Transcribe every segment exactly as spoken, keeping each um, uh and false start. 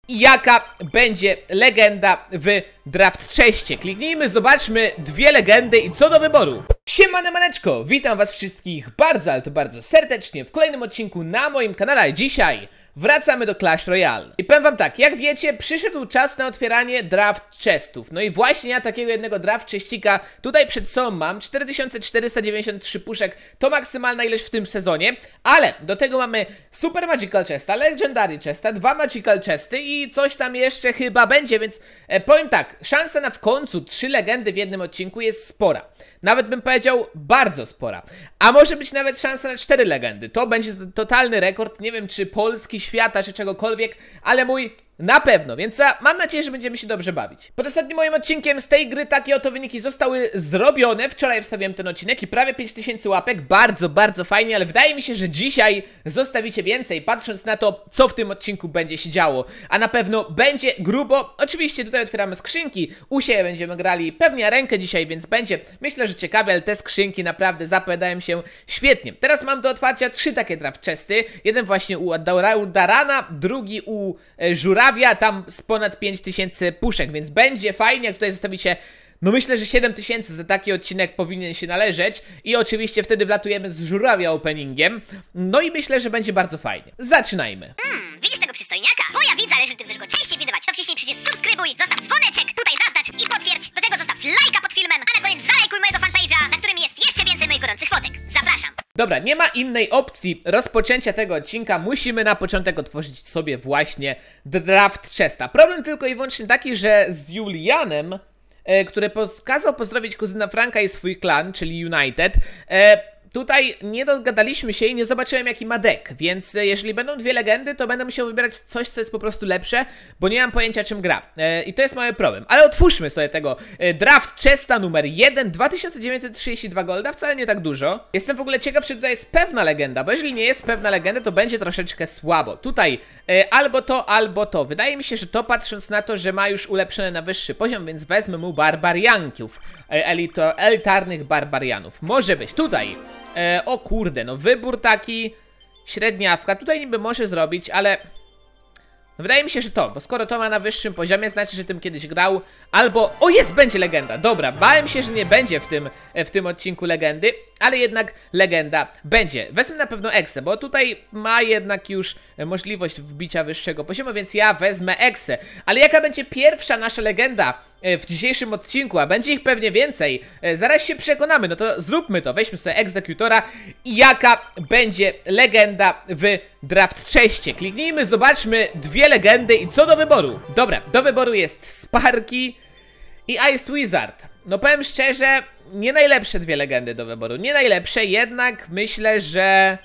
i jaka będzie legenda w draft chestie. Kliknijmy, zobaczmy dwie legendy i co do wyboru. Siemane maneczko, witam was wszystkich bardzo, ale to bardzo serdecznie w kolejnym odcinku na moim kanale. Dzisiaj wracamy do Clash Royale. I powiem wam tak, jak wiecie, przyszedł czas na otwieranie draft chestów. No i właśnie ja takiego jednego draft chestika tutaj przed sobą mam. cztery tysiące czterysta dziewięćdziesiąt trzy puszek to maksymalna ilość w tym sezonie. Ale do tego mamy Super Magical Chesta, Legendary Chesta, dwa Magical Chesty i coś tam jeszcze chyba będzie, więc e, powiem tak, szansa na w końcu trzy legendy w jednym odcinku jest spora. Nawet bym powiedział bardzo spora. A może być nawet szansa na cztery legendy. To będzie totalny rekord. Nie wiem czy polski, świata, czy czegokolwiek, ale mój na pewno, więc ja mam nadzieję, że będziemy się dobrze bawić. Pod ostatnim moim odcinkiem z tej gry takie oto wyniki zostały zrobione. Wczoraj wstawiłem ten odcinek i prawie pięć tysięcy łapek. Bardzo, bardzo fajnie, ale wydaje mi się, że dzisiaj zostawicie więcej, patrząc na to, co w tym odcinku będzie się działo. A na pewno będzie grubo. Oczywiście tutaj otwieramy skrzynki. U siebie będziemy grali pewnie rękę dzisiaj, więc będzie, myślę, że ciekawe, ale te skrzynki naprawdę zapowiadają się świetnie. Teraz mam do otwarcia trzy takie draft chesty. Jeden właśnie u Darana, drugi u e, Żura. Tam z ponad pięć tysięcy puszek, więc będzie fajnie, jak tutaj zostawicie, no myślę, że siedem tysięcy za taki odcinek powinien się należeć i oczywiście wtedy wlatujemy z żurawia openingiem, no i myślę, że będzie bardzo fajnie. Zaczynajmy. Hmm, widzisz tego przystojniaka? Bo ja widzę, ale że ty chcesz go częściej widywać, to wciśnij przycisk subskrybuj, zostaw dzwoneczek, tutaj zaznacz i potwierdź, do tego zostaw lajka pod filmem, a na koniec zalajkuj mojego fanpage'a, na którym jest jeszcze więcej moich gorących fotek. Zapraszam. Dobra, nie ma innej opcji rozpoczęcia tego odcinka, musimy na początek otworzyć sobie właśnie draft chesta. Problem tylko i wyłącznie taki, że z Julianem, e, który kazał pozdrowić kuzyna Franka i swój klan, czyli United, e, tutaj nie dogadaliśmy się i nie zobaczyłem jaki ma deck, więc jeżeli będą dwie legendy, to będę musiał wybierać coś, co jest po prostu lepsze, bo nie mam pojęcia czym gra. E, I to jest mały problem. Ale otwórzmy sobie tego e, draft chesta numer jeden, dwa tysiące dziewięćset trzydzieści dwa golda, wcale nie tak dużo. Jestem w ogóle ciekaw, czy tutaj jest pewna legenda, bo jeżeli nie jest pewna legenda, to będzie troszeczkę słabo. Tutaj e, albo to, albo to. Wydaje mi się, że to patrząc na to, że ma już ulepszone na wyższy poziom, więc wezmę mu barbarianków, e, elito, elitarnych barbarianów. Może być tutaj. E, o kurde, no wybór taki średniawka, tutaj niby może zrobić, ale no wydaje mi się, że to, bo skoro to ma na wyższym poziomie, znaczy, że tym kiedyś grał, albo, o jest, będzie legenda, dobra, bałem się, że nie będzie w tym, w tym odcinku legendy, ale jednak legenda będzie. Wezmę na pewno Exę, bo tutaj ma jednak już możliwość wbicia wyższego poziomu, więc ja wezmę Exę. Ale jaka będzie pierwsza nasza legenda w dzisiejszym odcinku, a będzie ich pewnie więcej, zaraz się przekonamy, no to zróbmy to, weźmy sobie Executora i jaka będzie legenda w draft chestie. Kliknijmy, zobaczmy dwie legendy i co do wyboru. Dobra, do wyboru jest Sparky i Ice Wizard. No powiem szczerze, nie najlepsze dwie legendy do wyboru, nie najlepsze, jednak myślę, że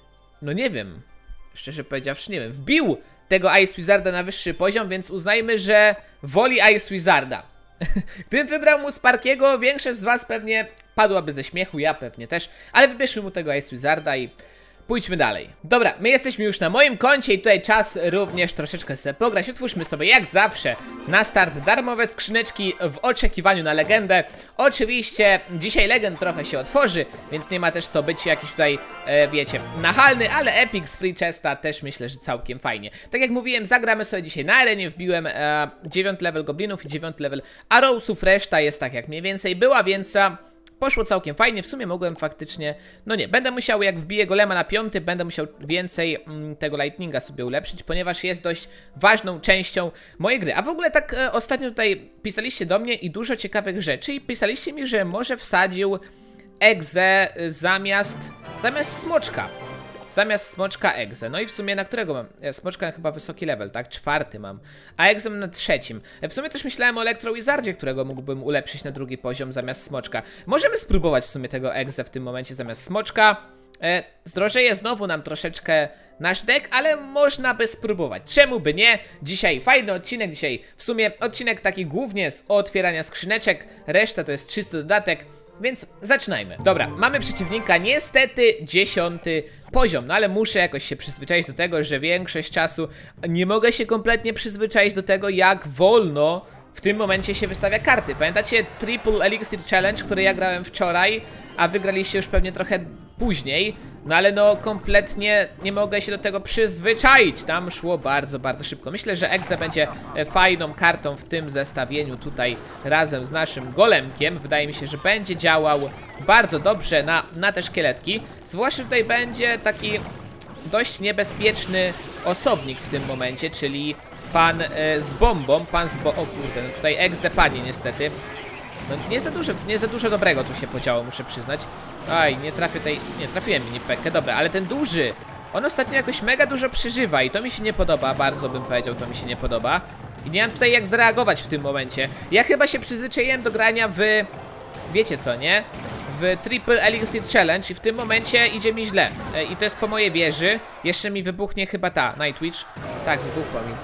no nie wiem, szczerze powiedziawszy nie wiem, wbił tego Ice Wizarda na wyższy poziom, więc uznajmy, że woli Ice Wizarda. Gdybym wybrał mu Sparkiego, większość z was pewnie padłaby ze śmiechu, ja pewnie też, ale wybierzmy mu tego Ice Wizarda i pójdźmy dalej. Dobra, my jesteśmy już na moim koncie i tutaj czas również troszeczkę sobie pograć. Otwórzmy sobie jak zawsze na start darmowe skrzyneczki w oczekiwaniu na legendę. Oczywiście dzisiaj legend trochę się otworzy, więc nie ma też co być jakiś tutaj, e, wiecie, nachalny, ale Epic z Free Chesta też myślę, że całkiem fajnie. Tak jak mówiłem, zagramy sobie dzisiaj na arenie, wbiłem e, dziewiąty level Goblinów i dziewiąty level Arrowsów, reszta jest tak jak mniej więcej była, więc a, poszło całkiem fajnie, w sumie mogłem faktycznie, no nie, będę musiał, jak wbiję golema na piąty, będę musiał więcej mm, tego lightninga sobie ulepszyć, ponieważ jest dość ważną częścią mojej gry. A w ogóle tak e, ostatnio tutaj pisaliście do mnie i dużo ciekawych rzeczy i pisaliście mi, że może wsadził Egzę zamiast, zamiast smoczka. Zamiast smoczka Egzę. No i w sumie na którego mam? Smoczka chyba wysoki level, tak? Czwarty mam. A Egzę mam na trzecim. W sumie też myślałem o Electro Wizardzie, którego mógłbym ulepszyć na drugi poziom zamiast smoczka. Możemy spróbować w sumie tego Egzę w tym momencie zamiast smoczka. E, zdrożeje znowu nam troszeczkę nasz deck, ale można by spróbować. Czemu by nie? Dzisiaj fajny odcinek, dzisiaj w sumie odcinek taki głównie z otwierania skrzyneczek. Reszta to jest czysty dodatek. Więc zaczynajmy. Dobra, mamy przeciwnika, niestety dziesiąty poziom, no ale muszę jakoś się przyzwyczaić do tego, że większość czasu nie mogę się kompletnie przyzwyczaić do tego, jak wolno w tym momencie się wystawia karty. Pamiętacie Triple Elixir Challenge, który ja grałem wczoraj, a wygraliście już pewnie trochę później. No ale no kompletnie nie mogę się do tego przyzwyczaić. Tam szło bardzo, bardzo szybko. Myślę, że Exe będzie fajną kartą w tym zestawieniu tutaj razem z naszym golemkiem. Wydaje mi się, że będzie działał bardzo dobrze na, na te szkieletki. Zwłaszcza tutaj będzie taki dość niebezpieczny osobnik w tym momencie, czyli pan e, z bombą. Pan z bo... O kurde, no tutaj Exe padnie niestety. No nie za dużo, nie za dużo dobrego tu się podziało, muszę przyznać. Aj, nie trafię tej... Nie, trafiłem mini-pekę, dobra, ale ten duży, on ostatnio jakoś mega dużo przeżywa i to mi się nie podoba, bardzo bym powiedział, to mi się nie podoba. I nie mam tutaj jak zareagować w tym momencie. Ja chyba się przyzwyczaiłem do grania w... Wiecie co, nie? W Triple Elixir Challenge i w tym momencie idzie mi źle. E, I to jest po mojej wieży. Jeszcze mi wybuchnie chyba ta, Nightwitch. Tak, wybuchła mi.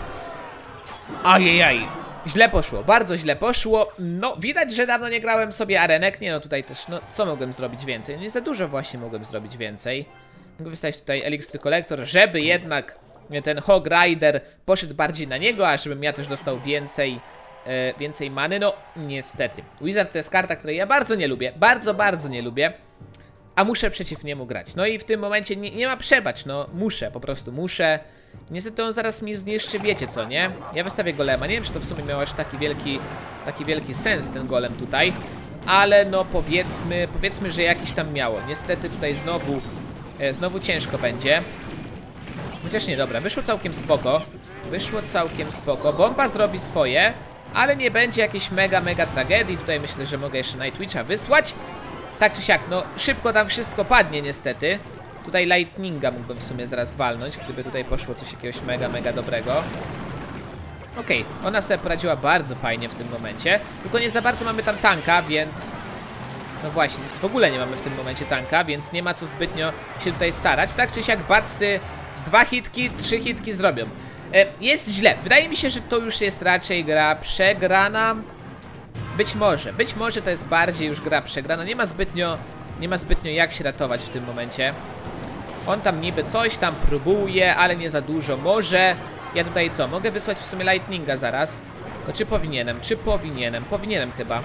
Ajajaj. Źle poszło, bardzo źle poszło. No, widać, że dawno nie grałem sobie arenek. Nie no, tutaj też, no, co mogłem zrobić więcej? Nie za dużo właśnie mogłem zrobić więcej. Mogę wystawić tutaj Elixir Collector, żeby jednak ten Hog Rider poszedł bardziej na niego, a żebym ja też dostał więcej, e, więcej many. No, niestety. Wizard to jest karta, której ja bardzo nie lubię. Bardzo, bardzo nie lubię. A muszę przeciw niemu grać. No i w tym momencie nie, nie ma przebacz, no, muszę, po prostu muszę. Niestety on zaraz mi zniszczy, wiecie co, nie? Ja wystawię golema, nie wiem, czy to w sumie miał aż taki wielki, taki wielki sens ten golem tutaj. Ale no powiedzmy, powiedzmy, że jakiś tam miało. Niestety tutaj znowu, e, znowu ciężko będzie. Chociaż nie, dobra, wyszło całkiem spoko. Wyszło całkiem spoko, bomba zrobi swoje, ale nie będzie jakiejś mega, mega tragedii. Tutaj myślę, że mogę jeszcze Nightwitcha wysłać. Tak czy siak, no szybko tam wszystko padnie niestety. Tutaj Lightninga mógłbym w sumie zaraz walnąć, gdyby tutaj poszło coś jakiegoś mega, mega dobrego. Okej, okay, ona sobie poradziła bardzo fajnie w tym momencie. Tylko nie za bardzo mamy tam tanka, więc... No właśnie, w ogóle nie mamy w tym momencie tanka, więc nie ma co zbytnio się tutaj starać. Tak czy siak batsy z dwa hitki, trzy hitki zrobią. E, jest źle. Wydaje mi się, że to już jest raczej gra przegrana. Być może, być może to jest bardziej już gra przegrana. Nie ma zbytnio, nie ma zbytnio jak się ratować w tym momencie. On tam niby coś tam próbuje, ale nie za dużo. Może ja tutaj co? Mogę wysłać w sumie Lightninga zaraz. To czy powinienem? Czy powinienem? Powinienem chyba.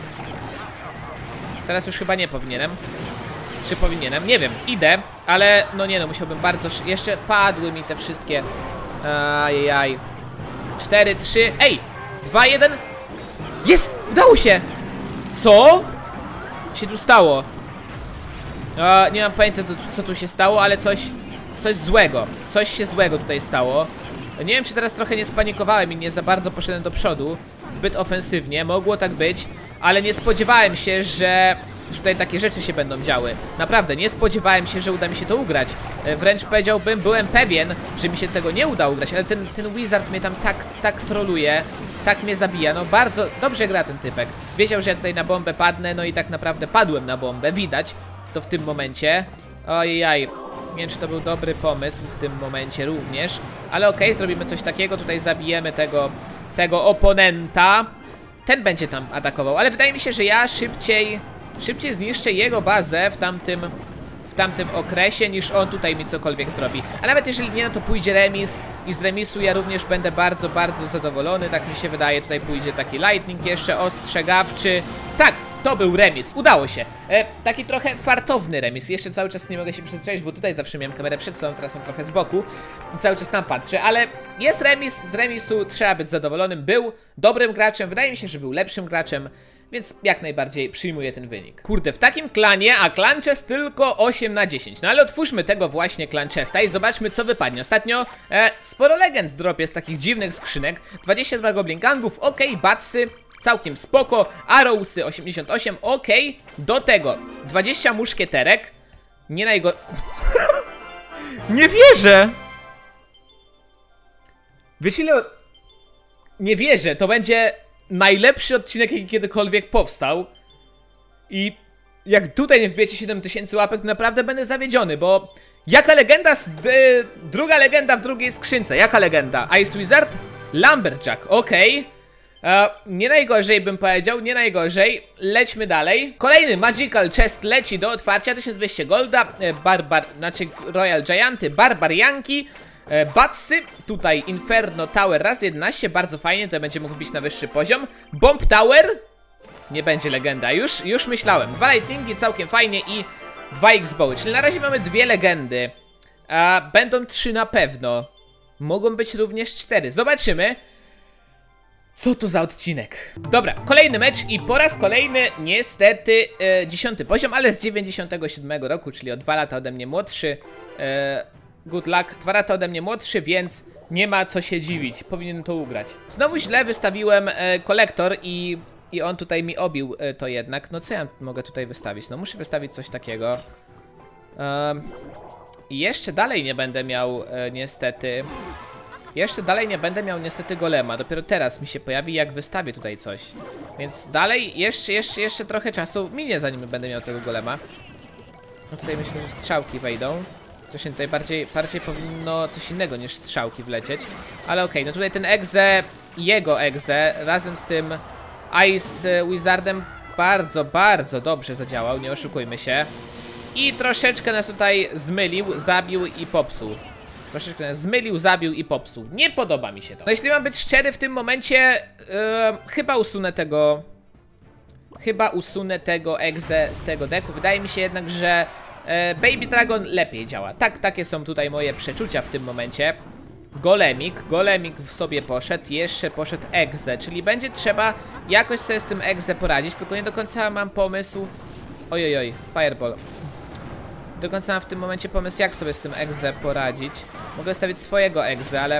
Teraz już chyba nie powinienem. Czy powinienem? Nie wiem. Idę, ale no nie no, musiałbym bardzo... Jeszcze padły mi te wszystkie... Ajajaj. cztery, trzy... Ej! dwa, jeden... Jest! Udało się! Co? Się tu stało? O, nie mam pojęcia co tu się stało, ale coś... Coś złego. Coś się złego tutaj stało. Nie wiem, czy teraz trochę nie spanikowałem i nie za bardzo poszedłem do przodu. Zbyt ofensywnie. Mogło tak być. Ale nie spodziewałem się, że... że tutaj takie rzeczy się będą działy. Naprawdę, nie spodziewałem się, że uda mi się to ugrać. Wręcz powiedziałbym, byłem pewien, że mi się tego nie uda ugrać. Ale ten, ten Wizard mnie tam tak, tak troluje. Tak mnie zabija, no bardzo dobrze gra ten typek. Wiedział, że ja tutaj na bombę padnę, no i tak naprawdę padłem na bombę, widać to w tym momencie. Ojej, nie wiem, czy to był dobry pomysł w tym momencie również. Ale okej, okay, zrobimy coś takiego, tutaj zabijemy tego, tego oponenta. Ten będzie tam atakował, ale wydaje mi się, że ja szybciej, szybciej zniszczę jego bazę w tamtym... w tamtym okresie, niż on tutaj mi cokolwiek zrobi. A nawet jeżeli nie, no to pójdzie remis i z remisu ja również będę bardzo, bardzo zadowolony. Tak mi się wydaje, tutaj pójdzie taki Lightning jeszcze ostrzegawczy. Tak, to był remis, udało się. e, Taki trochę fartowny remis. Jeszcze cały czas nie mogę się przyzwyczaić, bo tutaj zawsze miałem kamerę przed sobą, teraz mam trochę z boku i cały czas tam patrzę, ale jest remis, z remisu trzeba być zadowolonym. Był dobrym graczem, wydaje mi się, że był lepszym graczem, więc jak najbardziej przyjmuję ten wynik. Kurde, w takim klanie, a clan chest tylko osiem na dziesięć. No ale otwórzmy tego właśnie clan chesta i zobaczmy, co wypadnie. Ostatnio e, sporo legend dropie z takich dziwnych skrzynek. dwadzieścia dwa goblin gangów, ok, batsy, całkiem spoko. Arrowsy osiemdziesiąt osiem, ok. Do tego dwadzieścia muszkieterek. Nie najgo... Nie wierzę! Wiesz ile... Nie wierzę, to będzie... najlepszy odcinek, jaki kiedykolwiek powstał. I jak tutaj nie wbijecie siedem tysięcy łapek, to naprawdę będę zawiedziony, bo jaka legenda, z druga legenda w drugiej skrzynce, jaka legenda? Ice Wizard? Lumberjack, okej. Okay. Nie najgorzej bym powiedział, nie najgorzej. Lećmy dalej. Kolejny Magical Chest leci do otwarcia, tysiąc dwieście golda, barbar, znaczy Royal Gianty, Barbarianki. E, Batsy, tutaj Inferno Tower raz jedenaście, bardzo fajnie, to będzie mógł być na wyższy poziom. Bomb Tower, nie będzie legenda, już, już myślałem. Dwa Lightningi, całkiem fajnie i dwa X-Bowy, czyli na razie mamy dwie legendy. A będą trzy na pewno. Mogą być również cztery. Zobaczymy. Co to za odcinek? Dobra, kolejny mecz i po raz kolejny niestety e, dziesiąty poziom, ale z dziewięćdziesiątego siódmego roku, czyli o dwa lata ode mnie młodszy. E, good luck, dwa lata ode mnie młodszy, więc nie ma co się dziwić, powinien to ugrać. Znowu źle wystawiłem e, kolektor i, i on tutaj mi obił e, to jednak. No co ja mogę tutaj wystawić? No muszę wystawić coś takiego. E, I jeszcze dalej nie będę miał e, niestety... Jeszcze dalej nie będę miał niestety golema. Dopiero teraz mi się pojawi, jak wystawię tutaj coś. Więc dalej jeszcze, jeszcze, jeszcze trochę czasu minie, zanim będę miał tego golema. No tutaj myślę, że strzałki wejdą. Zresztą tutaj bardziej, bardziej powinno coś innego niż strzałki wlecieć. Ale okej, okay, no tutaj ten Egze, jego Egze razem z tym Ice Wizardem bardzo, bardzo dobrze zadziałał, nie oszukujmy się. I troszeczkę nas tutaj zmylił, zabił i popsuł. Troszeczkę nas zmylił, zabił i popsuł. Nie podoba mi się to. No jeśli mam być szczery w tym momencie, yy, chyba usunę tego... Chyba usunę tego Egze z tego deku. Wydaje mi się jednak, że yy, Baby Dragon lepiej działa. Tak, takie są tutaj moje przeczucia w tym momencie. Golemik, Golemik w sobie poszedł, jeszcze poszedł Egze, czyli będzie trzeba jakoś sobie z tym Egze poradzić, tylko nie do końca mam pomysł. Ojojoj, Fireball. Do końca mam w tym momencie pomysł, jak sobie z tym Egze poradzić. Mogę stawić swojego Egze, ale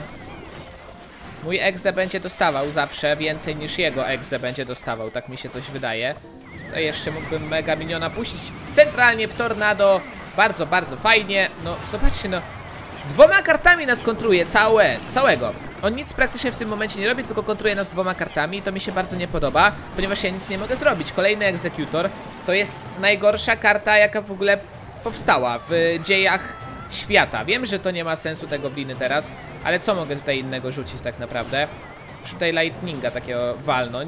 mój Egze będzie dostawał zawsze więcej niż jego Egze będzie dostawał, tak mi się coś wydaje. To jeszcze mógłbym Mega Miniona puścić centralnie w Tornado. Bardzo, bardzo fajnie. No, zobaczcie, no. Dwoma kartami nas kontruje całe, całego. On nic praktycznie w tym momencie nie robi, tylko kontruje nas dwoma kartami. To mi się bardzo nie podoba, ponieważ ja nic nie mogę zrobić. Kolejny Egzekutor to jest najgorsza karta, jaka w ogóle powstała w dziejach świata. Wiem, że to nie ma sensu tego bliny teraz, ale co mogę tutaj innego rzucić tak naprawdę? Muszę tutaj Lightninga takiego walnąć.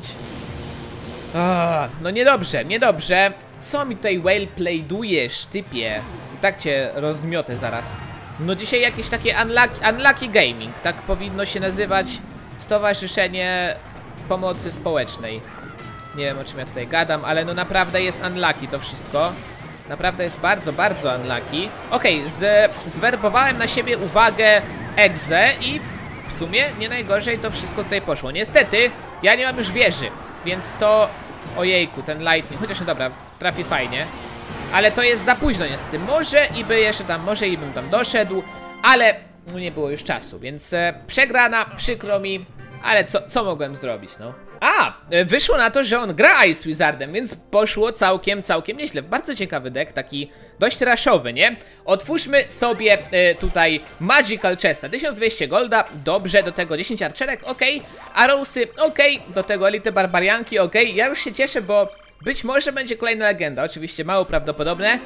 Oh, no niedobrze, niedobrze. Co mi tutaj wellplaydujesz, typie? I tak cię rozmiotę zaraz. No dzisiaj jakieś takie unlucky, unlucky gaming. Tak powinno się nazywać Stowarzyszenie Pomocy Społecznej. Nie wiem, o czym ja tutaj gadam, ale no naprawdę jest unlucky to wszystko. Naprawdę jest bardzo, bardzo unlucky. Okej, okay, zwerbowałem na siebie uwagę Egze i w sumie nie najgorzej to wszystko tutaj poszło. Niestety, ja nie mam już wieży, więc to... Ojejku, ten Lightning, chociaż no dobra, trafi fajnie. Ale to jest za późno niestety. Może i by jeszcze tam, może i bym tam doszedł, ale no nie było już czasu, więc e, przegrana, przykro mi, ale co, co mogłem zrobić, no? A, e, wyszło na to, że on gra Ice Wizardem, więc poszło całkiem, całkiem nieźle. Bardzo ciekawy deck, taki dość raszowy, nie? Otwórzmy sobie e, tutaj Magical Chesta, tysiąc dwieście golda, dobrze, do tego dziesięć archerek, ok, Arrowsy, ok, do tego Elite Barbarianki, ok, ja już się cieszę, bo być może będzie kolejna legenda, oczywiście mało prawdopodobne,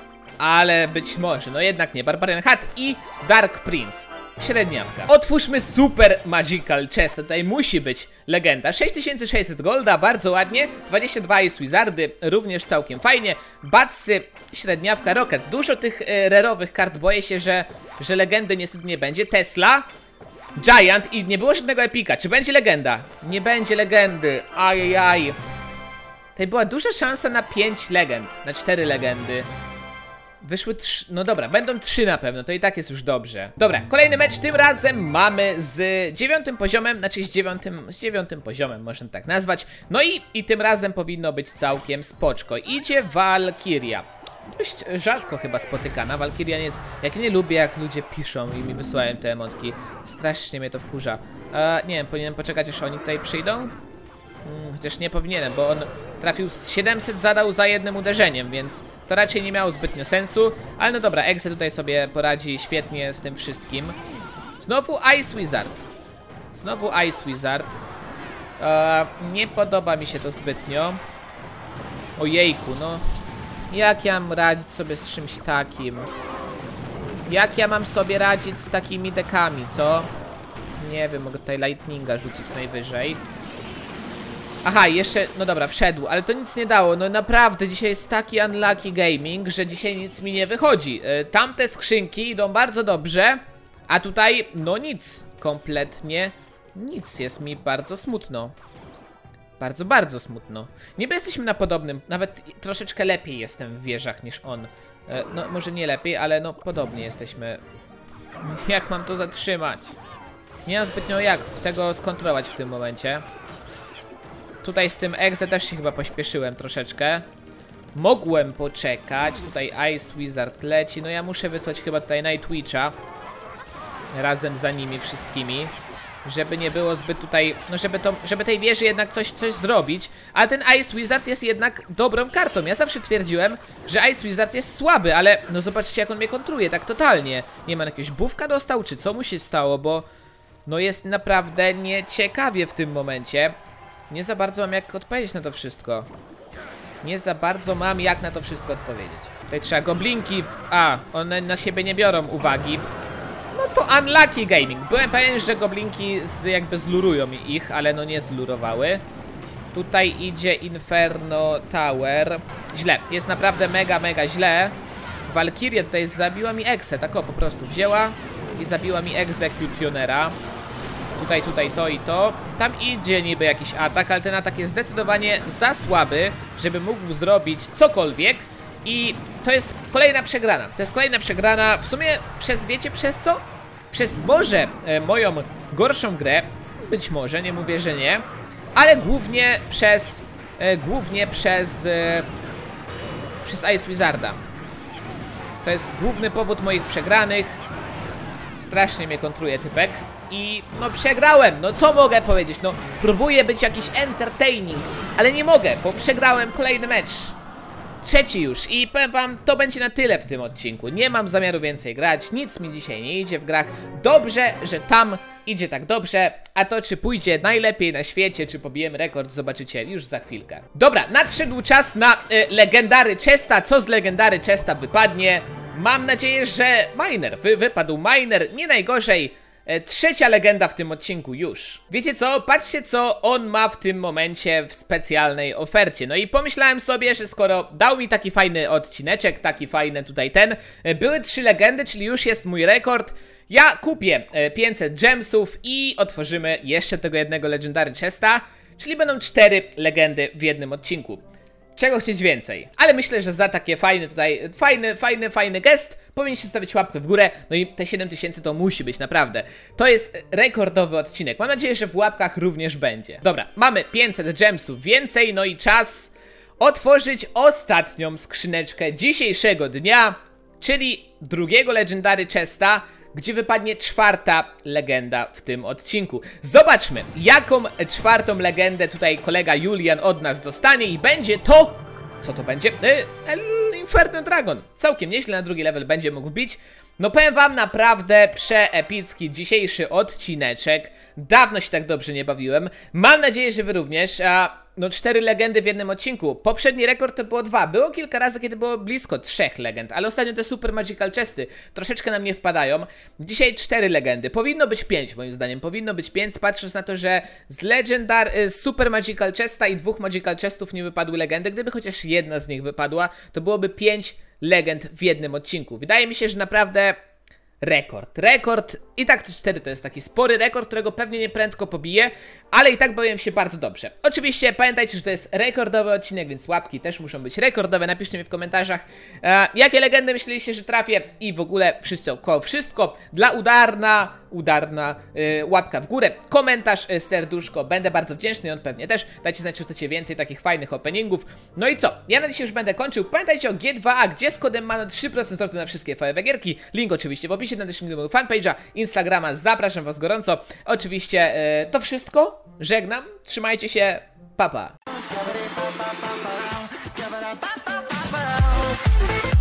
ale być może, no jednak nie. Barbarian Hat i Dark Prince. Średniawka. Otwórzmy Super Magical Chest, tutaj musi być legenda. sześć tysięcy sześćset golda, bardzo ładnie. dwadzieścia dwa Ice Wizardy, również całkiem fajnie. Batsy, średniawka, Rocket. Dużo tych e, rerowych kart, boję się, że, że legendy niestety nie będzie. Tesla, Giant i nie było żadnego epika. Czy będzie legenda? Nie będzie legendy, ajajaj. Tutaj była duża szansa na pięć legend, na cztery legendy. Wyszły trzy, no dobra, będą trzy na pewno, to i tak jest już dobrze. Dobra, kolejny mecz, tym razem mamy z dziewiątym poziomem, znaczy z dziewiątym, z dziewiątym poziomem, można tak nazwać. No i, i tym razem powinno być całkiem spoczko. Idzie Valkyria. Dość rzadko chyba spotykana, Valkyria nie jest, jak nie lubię jak ludzie piszą i mi wysyłają te emotki. Strasznie mnie to wkurza. e, Nie wiem, powinienem poczekać aż oni tutaj przyjdą? Hmm, chociaż nie powinienem, bo on trafił z siedemset zadał za jednym uderzeniem, więc to raczej nie miało zbytnio sensu. Ale no dobra, Exe tutaj sobie poradzi świetnie z tym wszystkim. Znowu Ice Wizard. Znowu Ice Wizard. Eee, nie podoba mi się to zbytnio. Ojejku, no. Jak ja mam radzić sobie z czymś takim? Jak ja mam sobie radzić z takimi dekami, co? Nie wiem, mogę tutaj Lightninga rzucić najwyżej. Aha, jeszcze, no dobra, wszedł, ale to nic nie dało. No naprawdę, dzisiaj jest taki unlucky gaming, że dzisiaj nic mi nie wychodzi. yy, Tamte skrzynki idą bardzo dobrze, a tutaj, no nic. Kompletnie nic, jest mi bardzo smutno. Bardzo, bardzo smutno. Niby jesteśmy na podobnym, nawet troszeczkę lepiej jestem w wieżach niż on. E, no, może nie lepiej, ale no podobnie jesteśmy. Jak mam to zatrzymać? Nie mam zbytnio jak tego skontrolować w tym momencie. Tutaj z tym Exe też się chyba pośpieszyłem troszeczkę. Mogłem poczekać. Tutaj Ice Wizard leci. No ja muszę wysłać chyba tutaj Nightwitcha razem za nimi wszystkimi, żeby nie było zbyt tutaj, no żeby, to, żeby tej wieży jednak coś, coś zrobić. Ale ten Ice Wizard jest jednak dobrą kartą. Ja zawsze twierdziłem, że Ice Wizard jest słaby, ale no zobaczcie jak on mnie kontruje, tak totalnie. Nie ma jakiegoś buffka dostał, czy co mu się stało, bo no jest naprawdę nieciekawie w tym momencie. Nie za bardzo mam jak odpowiedzieć na to wszystko. Nie za bardzo mam jak na to wszystko odpowiedzieć. Tutaj trzeba goblinki, a one na siebie nie biorą uwagi. No to unlucky gaming. Byłem pewien, że goblinki z, jakby zlurują ich, ale no nie zlurowały. Tutaj idzie Inferno Tower. Źle, jest naprawdę mega, mega źle. Valkyria tutaj zabiła mi Exe, tak o, po prostu wzięła i zabiła mi Executionera. Tutaj, tutaj to i to. Tam idzie niby jakiś atak, ale ten atak jest zdecydowanie za słaby, żeby mógł zrobić cokolwiek. I to jest kolejna przegrana. To jest kolejna przegrana. W sumie przez, wiecie przez co? Przez może e, moją gorszą grę. Być może, nie mówię, że nie. Ale głównie przez e, Głównie przez e, Przez Ice Wizarda. To jest główny powód moich przegranych. Strasznie mnie kontruje typek. I no przegrałem, no co mogę powiedzieć? No próbuję być jakiś entertaining, ale nie mogę, bo przegrałem kolejny mecz. Trzeci już i powiem wam, to będzie na tyle w tym odcinku. Nie mam zamiaru więcej grać, nic mi dzisiaj nie idzie w grach. Dobrze, że tam idzie tak dobrze, a to czy pójdzie najlepiej na świecie, czy pobijemy rekord, zobaczycie już za chwilkę. Dobra, nadszedł czas na y, legendary Chesta. Co z legendary Chesta wypadnie? Mam nadzieję, że Miner, Wy, wypadł Miner, nie najgorzej. E, trzecia legenda w tym odcinku już. Wiecie co? Patrzcie co on ma w tym momencie w specjalnej ofercie. No i pomyślałem sobie, że skoro dał mi taki fajny odcineczek, taki fajny tutaj ten, e, były trzy legendy, czyli już jest mój rekord. Ja kupię e, pięćset gemsów i otworzymy jeszcze tego jednego Legendary Chesta, czyli będą cztery legendy w jednym odcinku. Czego chcieć więcej? Ale myślę, że za takie fajny tutaj, fajny, fajny, fajny gest powinniście stawić łapkę w górę. No i te siedem tysięcy to musi być, naprawdę. To jest rekordowy odcinek. Mam nadzieję, że w łapkach również będzie. Dobra, mamy pięćset gemsów więcej, no i czas otworzyć ostatnią skrzyneczkę dzisiejszego dnia, czyli drugiego Legendary Chesta, gdzie wypadnie czwarta legenda w tym odcinku. Zobaczmy, jaką czwartą legendę tutaj kolega Julian od nas dostanie i będzie to... Co to będzie? El Inferno Dragon. Całkiem nieźle, na drugi level będzie mógł wbić. No powiem wam, naprawdę przeepicki dzisiejszy odcineczek. Dawno się tak dobrze nie bawiłem. Mam nadzieję, że wy również. A no cztery legendy w jednym odcinku. Poprzedni rekord to było dwa. Było kilka razy, kiedy było blisko trzech legend, ale ostatnio te Super Magical Chesty troszeczkę na mnie wpadają. Dzisiaj cztery legendy. Powinno być pięć, moim zdaniem. Powinno być pięć, patrząc na to, że z Legendar, z Super Magical Chesta i dwóch Magical Chestów nie wypadły legendy. Gdyby chociaż jedna z nich wypadła, to byłoby pięć legend w jednym odcinku. Wydaje mi się, że naprawdę rekord. Rekord. I tak cztery to jest taki spory rekord, którego pewnie nie prędko pobiję, ale i tak bawiłem się bardzo dobrze. Oczywiście pamiętajcie, że to jest rekordowy odcinek, więc łapki też muszą być rekordowe. Napiszcie mi w komentarzach, e, jakie legendy myśleliście, że trafię i w ogóle wszystko, wszystko dla Udarna, Udarna, e, łapka w górę, komentarz, e, serduszko, będę bardzo wdzięczny i on pewnie też. Dajcie znać, czy chcecie więcej takich fajnych openingów. No i co? Ja na dzisiaj już będę kończył. Pamiętajcie o G dwa A, gdzie z kodem MANO trzy procent zwrotu na wszystkie fajne gierki. Link oczywiście w opisie, na też link do mojego fanpage'a, Instagrama, zapraszam was gorąco. Oczywiście e, to wszystko. Żegnam, trzymajcie się, pa pa.